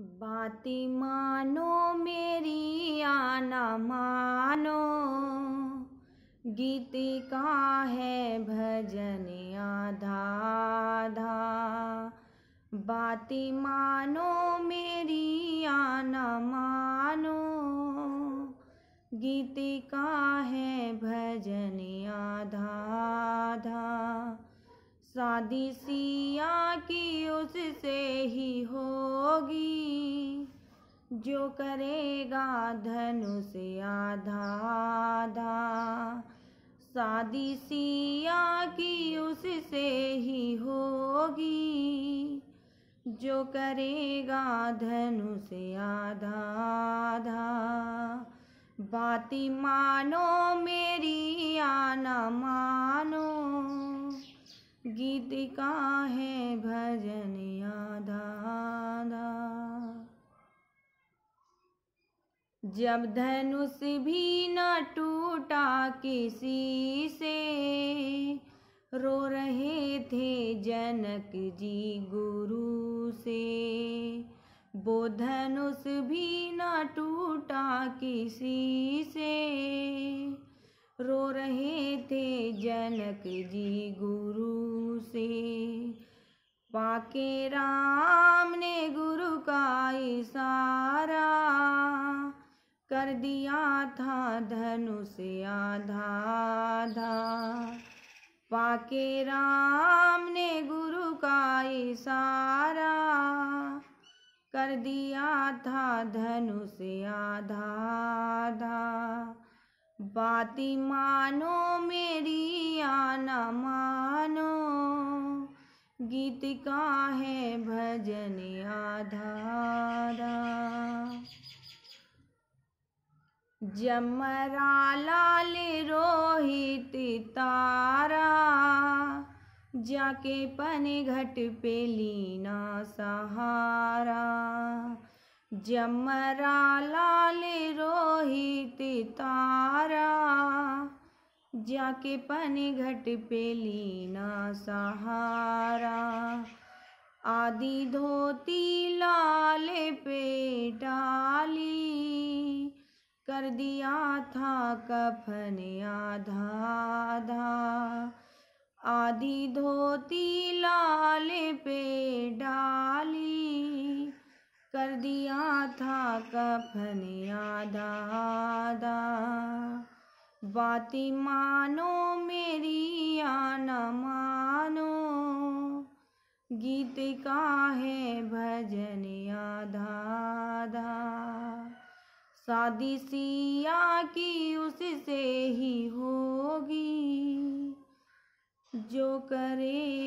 बाती मानो मेरी या ना मानो, गीत का है भजन आधा आधा। बाती मानो मेरी या ना मानो, गीत का है भजन आधा आधा। शादी सिया की उससे ही होगी, जो करेगा धनुष आधा आधा। शादी सिया की उससे ही होगी, जो करेगा धनुष आधा आधा। बाती मानो मेरी या ना मानो, गीत का है भजन आधा आधा। जब धनुष भी न टूटा किसी से, रो रहे थे जनक जी गुरु से। वो धनुष भी न टूटा किसी से, रो रहे थे जनक जी गुरु से। पाके राम ने गुरु का इशारा, कर दिया था धनुष आधा आधा। पाके राम ने गुरु का इशारा, कर दिया था धनुष आधा आधा। बाती मानो मेरी या ना मानो, गीत का है भजन आधा आधा। जमरा लाल रोहित तारा, जाके पनघट पे लीना सहारा। जमरा लाल रोहित तारा, जाके पनघट पे लीना सहारा। आदि धोती लाल पे डाली, कर दिया था कफन आधा आधा। आदि धोती लाल पे डाली, कर दिया था कफन आधा आधा। बाती मानो मेरी या ना मानो, गीत का है भजन आधा आधा। शादी सिया की उससे ही होगी, जो करे